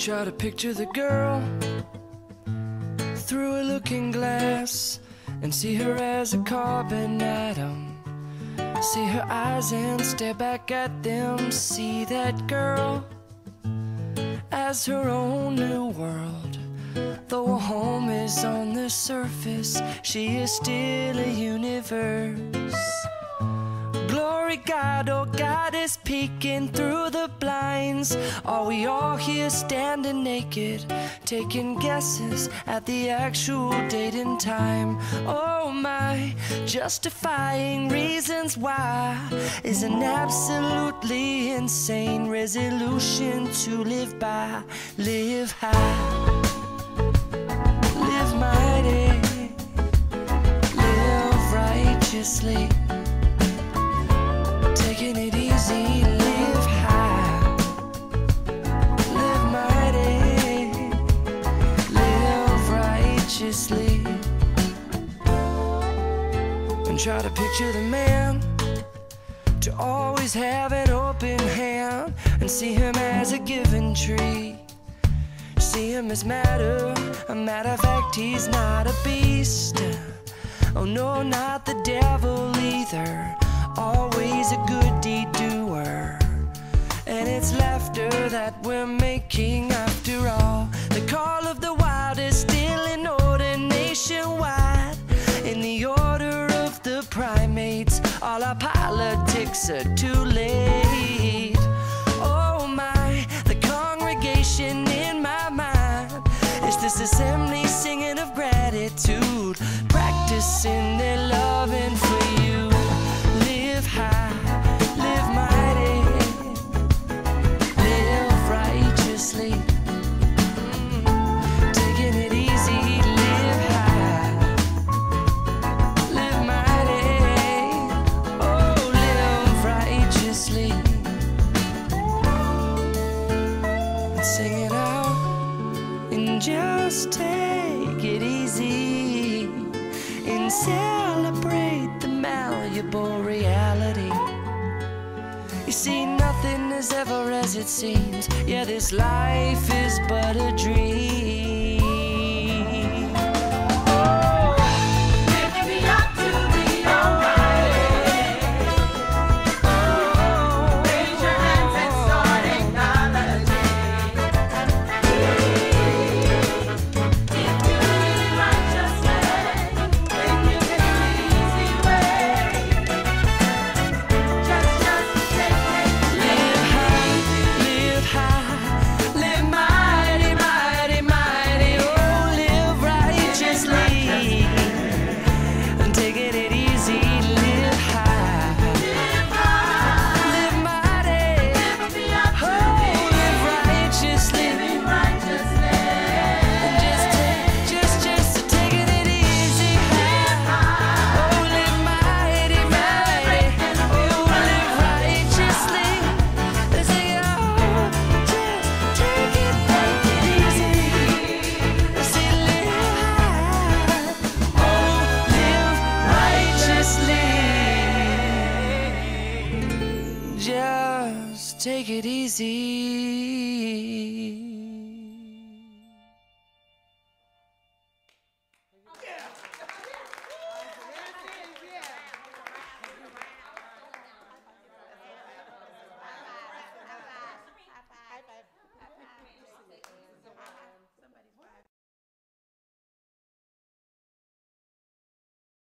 Try to picture the girl through a looking glass and see her as a carbon atom. See her eyes and stare back at them. See that girl as her own new world. Though a home is on the surface, she is still a universe. Glory God, oh God is peeking through the blinds. Are we all here standing naked, taking guesses at the actual date and time? Oh my, justifying reasons why is an absolutely insane resolution to live by. Live high, live mighty, live righteously. Taking it easy, live high, live mighty, live righteously. And try to picture the man to always have an open hand and see him as a given tree. See him as matter, a matter of fact, he's not a beast. Oh no, not the devil either. Always a good deed doer, and it's laughter that we're making after all. The call of the wild is still in order nationwide. In the order of the primates, all our politics are too late. Oh my, the congregation in my mind is this assembly singing of gratitude, practicing their loving for you. Live high, live mighty, live righteously. Taking it easy, live high, live mighty, oh, live righteously. And sing it out and just take it easy and celebrate the malleable reality. You see, nothing is ever as it seems. Yeah, this life is but a dream. Just take it easy.